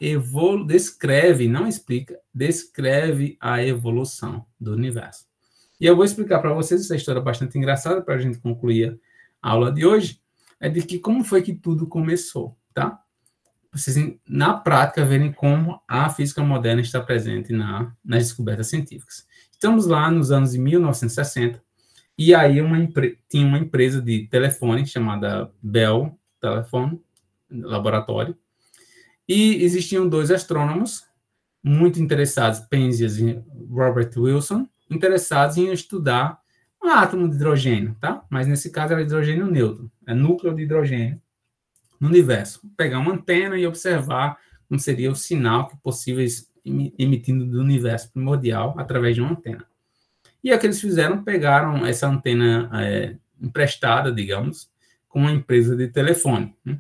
descreve a evolução do universo. E eu vou explicar para vocês essa história bastante engraçada para a gente concluir a aula de hoje, é de que como foi que tudo começou, tá? Vocês, na prática, verem como a física moderna está presente nas descobertas científicas. Estamos lá nos anos de 1960, e aí tinha uma empresa de telefone chamada Bell Telephone Laboratory, e existiam 2 astrônomos muito interessados, Penzias e Robert Wilson, interessados em estudar um átomo de hidrogênio, tá? Mas nesse caso era hidrogênio neutro, é núcleo de hidrogênio no universo. Pegar uma antena e observar como seria o sinal que possíveis emitindo do universo primordial através de uma antena. E o que eles fizeram, pegaram essa antena emprestada, digamos, com uma empresa de telefone, né?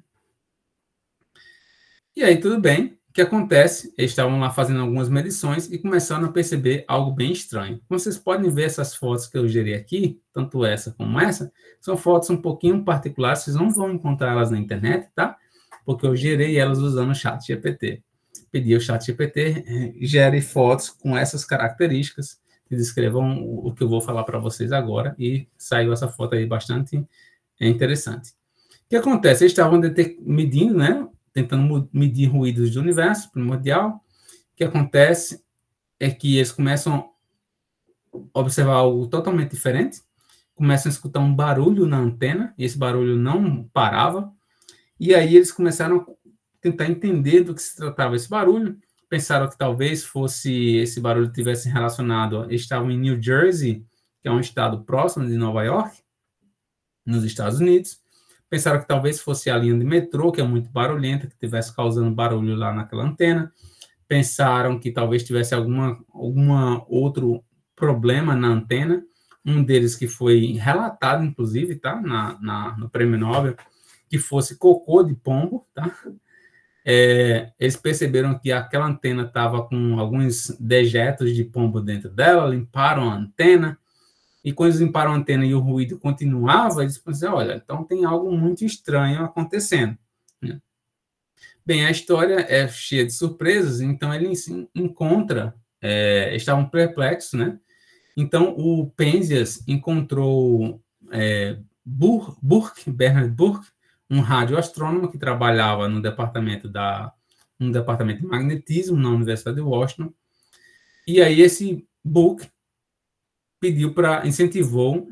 E aí, tudo bem. O que acontece? Eles estavam lá fazendo algumas medições e começaram a perceber algo bem estranho. Como vocês podem ver, essas fotos que eu gerei aqui, tanto essa como essa, são fotos um pouquinho particulares, vocês não vão encontrar elas na internet, tá? Porque eu gerei elas usando o ChatGPT. Pedi ao ChatGPT, gere fotos com essas características, que descrevam o que eu vou falar para vocês agora, e saiu essa foto aí bastante interessante. O que acontece? Eles estavam medindo, né? Tentando medir ruídos do universo primordial. O que acontece é que eles começam a observar algo totalmente diferente, começam a escutar um barulho na antena, e esse barulho não parava, e aí eles começaram a tentar entender do que se tratava esse barulho, pensaram que talvez esse barulho tivesse relacionado, eles estavam em New Jersey, que é um estado próximo de Nova York, nos Estados Unidos. Pensaram que talvez fosse a linha de metrô, que é muito barulhenta, que estivesse causando barulho lá naquela antena. Pensaram que talvez tivesse algum outro problema na antena. Um deles que foi relatado, inclusive, tá? No Prêmio Nobel, que fosse cocô de pombo, tá? Eles perceberam que aquela antena estava com alguns dejetos de pombo dentro dela, limparam a antena. E quando eles limparam a antena e o ruído continuava, eles pensaram, olha, então tem algo muito estranho acontecendo, né? Bem, a história é cheia de surpresas, então ele encontra, estavam perplexos, né? Então o Penzias encontrou Bernard Burke, um radioastrônomo que trabalhava no departamento de magnetismo na Universidade de Washington. E aí esse Burke incentivou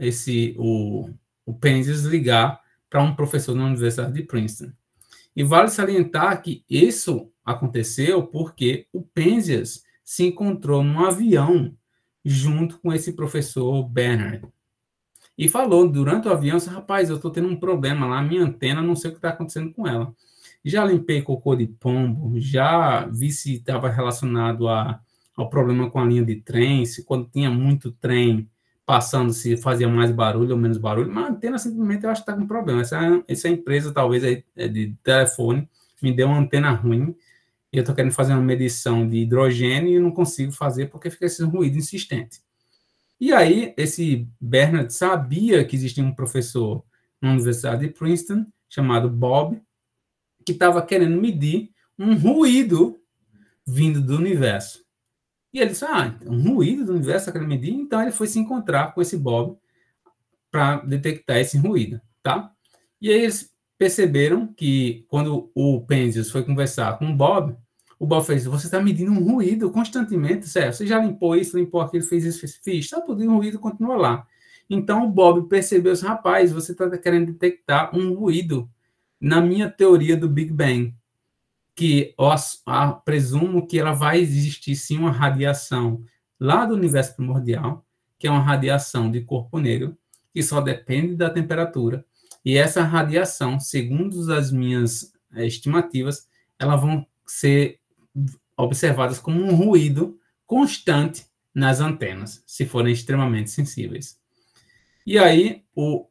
o Penzias ligar para um professor na Universidade de Princeton. E vale salientar que isso aconteceu porque o Penzias se encontrou num avião junto com esse professor Bernard. E falou durante o avião, rapaz, eu estou tendo um problema lá, minha antena, não sei o que está acontecendo com ela. Já limpei cocô de pombo, já vi se estava relacionado ao problema com a linha de trem, se quando tinha muito trem passando, se fazia mais barulho ou menos barulho, mas a antena simplesmente eu acho que está com problema. Essa empresa, talvez, de telefone, me deu uma antena ruim, e eu estou querendo fazer uma medição de hidrogênio e não consigo fazer porque fica esse ruído insistente. E aí, esse Bernard sabia que existia um professor na Universidade de Princeton, chamado Bob, que estava querendo medir um ruído vindo do universo. E ele disse, um ruído do universo está querendo medir? Então, ele foi se encontrar com esse Bob para detectar esse ruído, tá? E aí, eles perceberam que, quando o Penzias foi conversar com o Bob fez, você está medindo um ruído constantemente, certo? Você já limpou isso, limpou aquilo, fez isso, fiz, está tudo, e o ruído continua lá. Então, o Bob percebeu, rapaz, você está querendo detectar um ruído na minha teoria do Big Bang, que presumo que ela vai existir, sim, uma radiação lá do universo primordial, que é uma radiação de corpo negro, que só depende da temperatura. E essa radiação, segundo as minhas estimativas, elas vão ser observadas como um ruído constante nas antenas, se forem extremamente sensíveis. E aí,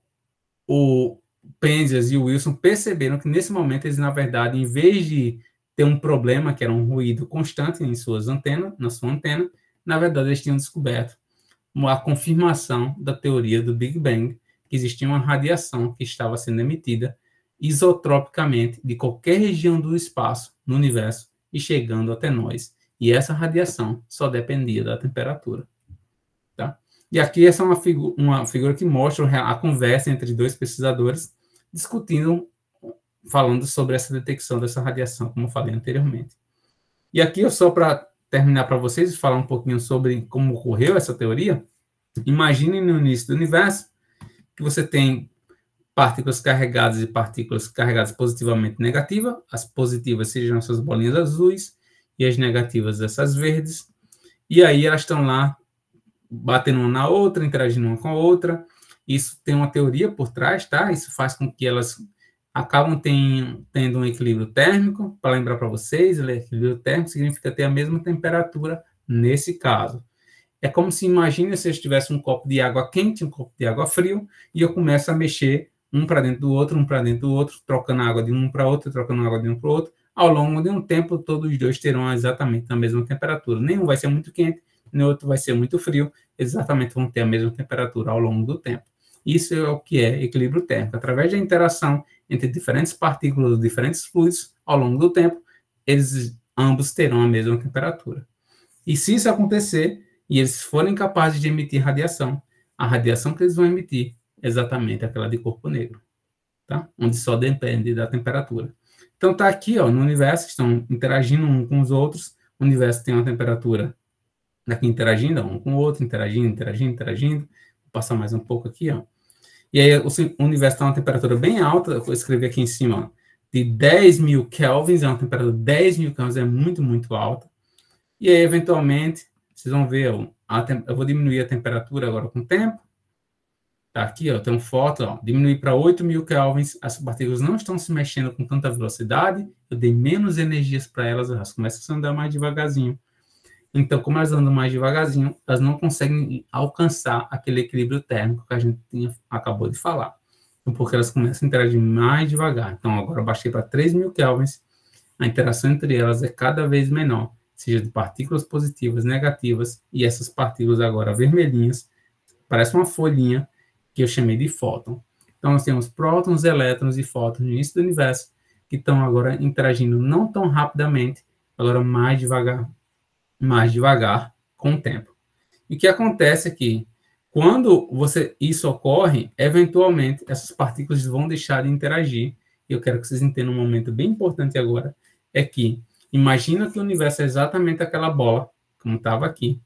o Penzias e o Wilson perceberam que, nesse momento, eles, na verdade, em vez de ter um problema, que era um ruído constante na sua antena, na verdade, eles tinham descoberto a confirmação da teoria do Big Bang, que existia uma radiação que estava sendo emitida isotropicamente de qualquer região do espaço, no universo, e chegando até nós. E essa radiação só dependia da temperatura. Tá? E aqui essa é uma figura que mostra a conversa entre dois pesquisadores discutindo, falando sobre essa detecção dessa radiação, como eu falei anteriormente. E aqui, só para terminar para vocês, falar um pouquinho sobre como ocorreu essa teoria. Imagine no início do universo que você tem partículas carregadas e partículas carregadas positivamente e negativas. As positivas sejam essas bolinhas azuis e as negativas essas verdes. E aí elas estão lá batendo uma na outra, interagindo uma com a outra. Isso tem uma teoria por trás, tá? Isso faz com que elas acabam tendo um equilíbrio térmico. Para lembrar para vocês, equilíbrio térmico significa ter a mesma temperatura nesse caso. É como se, imagine, se eu tivesse um copo de água quente, um copo de água frio, e eu começo a mexer um para dentro do outro, trocando água de um para outro, trocando água de um para o outro. Ao longo de um tempo, todos os dois terão exatamente a mesma temperatura. Nenhum vai ser muito quente, nem outro vai ser muito frio, exatamente vão ter a mesma temperatura ao longo do tempo. Isso é o que é equilíbrio térmico. Através da interação entre diferentes partículas, diferentes fluidos, ao longo do tempo, eles ambos terão a mesma temperatura. E se isso acontecer, e eles forem capazes de emitir radiação, a radiação que eles vão emitir é exatamente aquela de corpo negro, tá? Onde só depende da temperatura. Então, está aqui, ó, no universo, estão interagindo uns com os outros, o universo tem uma temperatura daqui interagindo, um com o outro, interagindo. Vou passar mais um pouco aqui, ó. E aí, o universo está uma temperatura bem alta, eu vou escrever aqui em cima, ó, de 10.000 kelvins, é uma temperatura de 10.000 kelvins, é muito, muito alta. E aí, eventualmente, vocês vão ver, eu vou diminuir a temperatura agora com o tempo. Tá aqui, ó, tem uma foto, ó, diminuir para 8.000 kelvins, as partículas não estão se mexendo com tanta velocidade, eu dei menos energias para elas, elas começam a andar mais devagarzinho. Então, como elas andam mais devagarzinho, elas não conseguem alcançar aquele equilíbrio térmico que a gente acabou de falar. Então, porque elas começam a interagir mais devagar. Então, agora eu baixei para 3.000 kelvins, a interação entre elas é cada vez menor, seja de partículas positivas, negativas, e essas partículas agora vermelhinhas, parece uma folhinha, que eu chamei de fóton. Então, nós temos prótons, elétrons e fótons no início do universo, que estão agora interagindo não tão rapidamente, agora mais devagar com o tempo. E o que acontece é que Quando isso ocorre, eventualmente, essas partículas vão deixar de interagir. E eu quero que vocês entendam um momento bem importante agora, é que, imagina que o universo é exatamente aquela bola, como estava aqui,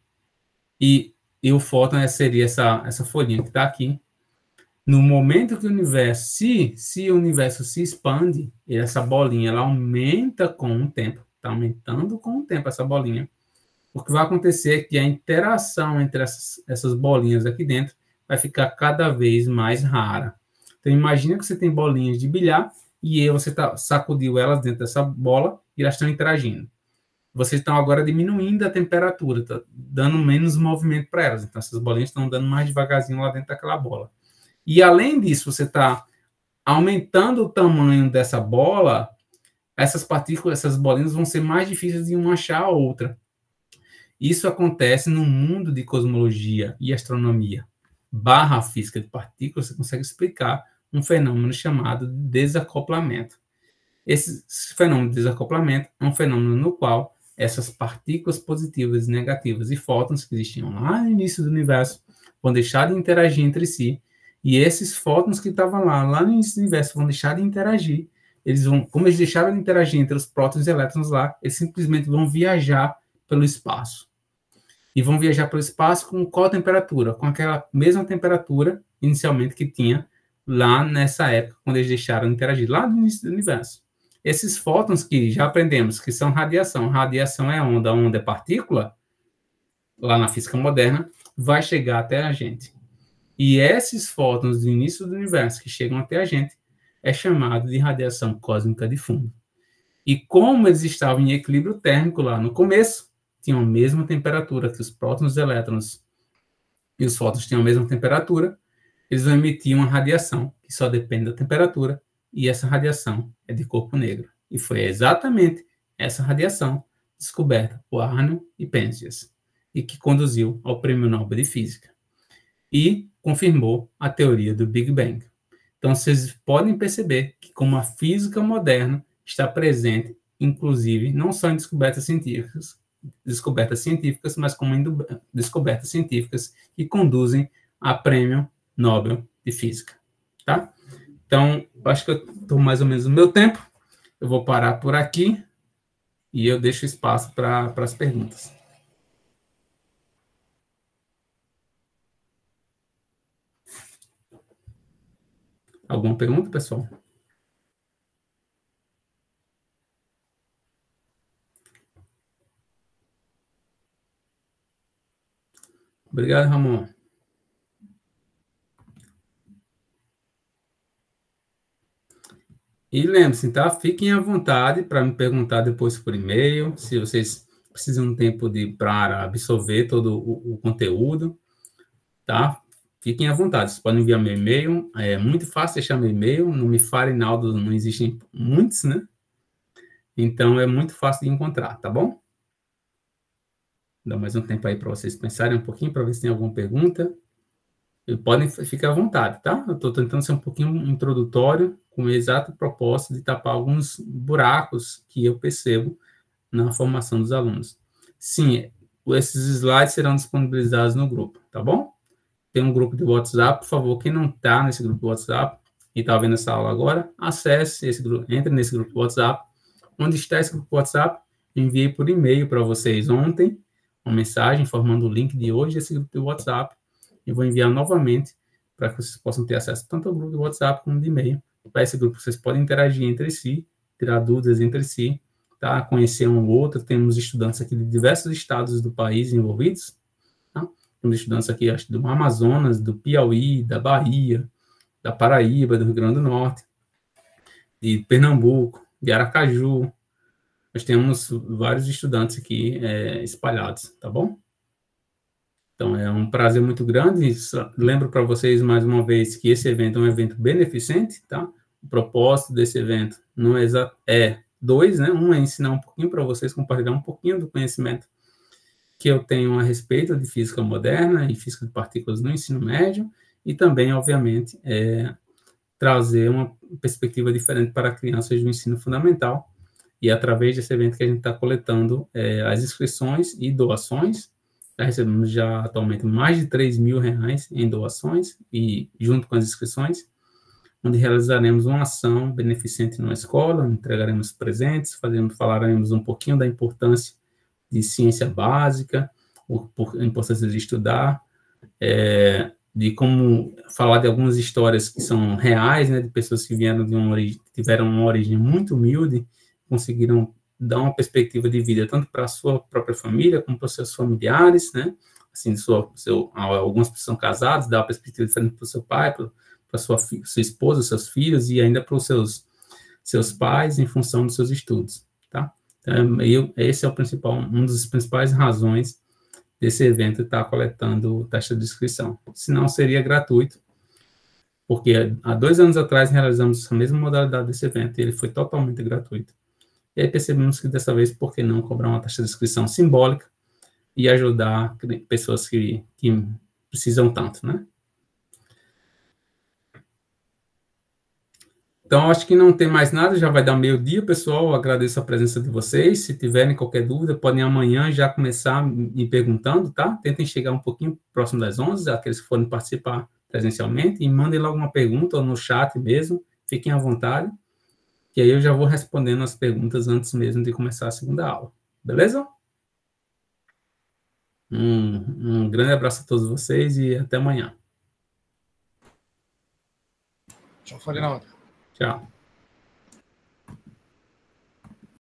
e o fóton seria essa folhinha que está aqui. No momento que o universo, se o universo se expande, essa bolinha, ela aumenta com o tempo, está aumentando com o tempo essa bolinha. O que vai acontecer é que a interação entre essas bolinhas aqui dentro vai ficar cada vez mais rara. Então, imagina que você tem bolinhas de bilhar e você sacudiu elas dentro dessa bola e elas estão interagindo. Vocês estão agora diminuindo a temperatura, está dando menos movimento para elas. Então, essas bolinhas estão dando mais devagarzinho lá dentro daquela bola. E, além disso, você está aumentando o tamanho dessa bola, essas partículas, essas bolinhas vão ser mais difíceis de uma achar a outra. Isso acontece no mundo de cosmologia e astronomia / física de partículas. Você consegue explicar um fenômeno chamado desacoplamento. Esse fenômeno de desacoplamento é um fenômeno no qual essas partículas positivas e negativas e fótons que existiam lá no início do universo vão deixar de interagir entre si, e esses fótons que estavam lá no início do universo vão deixar de interagir. Como eles deixaram de interagir entre os prótons e elétrons lá, eles simplesmente vão viajar pelo espaço. E vão viajar pelo espaço com qual temperatura? Com aquela mesma temperatura, inicialmente, que tinha lá nessa época, quando eles deixaram de interagir, lá no início do universo. Esses fótons que já aprendemos que são radiação. Radiação é onda, onda é partícula, lá na física moderna, vai chegar até a gente. E esses fótons do início do universo que chegam até a gente é chamado de radiação cósmica de fundo. E como eles estavam em equilíbrio térmico lá no começo, tinham a mesma temperatura que os prótons, os elétrons e os fótons tinham a mesma temperatura, eles vão emitir uma radiação que só depende da temperatura, e essa radiação é de corpo negro. E foi exatamente essa radiação descoberta por Arnold e Penzias, e que conduziu ao Prêmio Nobel de Física. E confirmou a teoria do Big Bang. Então, vocês podem perceber que como a física moderna está presente, inclusive, não só em descobertas científicas, mas como em descobertas científicas que conduzem a Prêmio Nobel de Física. Tá? Então, acho que eu estou mais ou menos no meu tempo. Eu vou parar por aqui e eu deixo espaço para as perguntas. Alguma pergunta, pessoal? Obrigado, Ramon. E lembre-se, tá? Fiquem à vontade para me perguntar depois por e-mail, se vocês precisam de um tempo para absorver todo o conteúdo, tá? Fiquem à vontade, vocês podem enviar meu e-mail, é muito fácil deixar meu e-mail, não me falem, Naldo, não existem muitos, né? Então, é muito fácil de encontrar, tá bom? Dá mais um tempo aí para vocês pensarem um pouquinho, para ver se tem alguma pergunta. Podem ficar à vontade, tá? Eu estou tentando ser um pouquinho introdutório, com o exato propósito de tapar alguns buracos que eu percebo na formação dos alunos. Sim, esses slides serão disponibilizados no grupo, tá bom? Tem um grupo de WhatsApp, por favor, quem não está nesse grupo de WhatsApp e está vendo essa aula agora, acesse esse grupo, entre nesse grupo de WhatsApp. Onde está esse grupo de WhatsApp? Enviei por e-mail para vocês ontem uma mensagem informando o link de hoje desse grupo de WhatsApp. Eu vou enviar novamente para que vocês possam ter acesso tanto ao grupo de WhatsApp como de e-mail. Para esse grupo, vocês podem interagir entre si, tirar dúvidas entre si, tá? Conhecer um ou outro. Temos estudantes aqui de diversos estados do país envolvidos. Tá? Temos estudantes aqui, acho, do Amazonas, do Piauí, da Bahia, da Paraíba, do Rio Grande do Norte, de Pernambuco, de Aracaju. Nós temos vários estudantes aqui espalhados, tá bom? Então, é um prazer muito grande. Lembro para vocês, mais uma vez, que esse evento é um evento beneficente, tá? O propósito desse evento não é dois, né? Um é ensinar um pouquinho para vocês, compartilhar um pouquinho do conhecimento que eu tenho a respeito de física moderna e física de partículas no ensino médio, e também, obviamente, trazer uma perspectiva diferente para crianças do ensino fundamental, e através desse evento que a gente está coletando as inscrições e doações, Já recebemos já atualmente mais de R$3.000 em doações e junto com as inscrições, onde realizaremos uma ação beneficente numa escola, entregaremos presentes, falaremos um pouquinho da importância de ciência básica, a importância de estudar, de como falar de algumas histórias que são reais, né, de pessoas que vieram tiveram uma origem muito humilde, conseguiram dar uma perspectiva de vida tanto para a sua própria família como para os seus familiares, né? Assim, algumas pessoas são casadas, dá uma perspectiva diferente para o seu pai, para sua esposa, seus filhos e ainda para os seus pais em função dos seus estudos, tá? Então, esse é uma das principais razões desse evento estar coletando taxa de inscrição. Senão seria gratuito, porque há 2 anos atrás realizamos a mesma modalidade desse evento e ele foi totalmente gratuito. E aí percebemos que dessa vez, por que não cobrar uma taxa de inscrição simbólica e ajudar pessoas que precisam tanto, né? Então, acho que não tem mais nada, já vai dar meio-dia, pessoal. Eu agradeço a presença de vocês. Se tiverem qualquer dúvida, podem amanhã já começar me perguntando, tá? Tentem chegar um pouquinho próximo das 11, aqueles que forem participar presencialmente, e mandem logo uma pergunta ou no chat mesmo, fiquem à vontade, que aí eu já vou respondendo as perguntas antes mesmo de começar a segunda aula. Beleza? Um grande abraço a todos vocês e até amanhã. Tchau, Farinaldo. Tchau.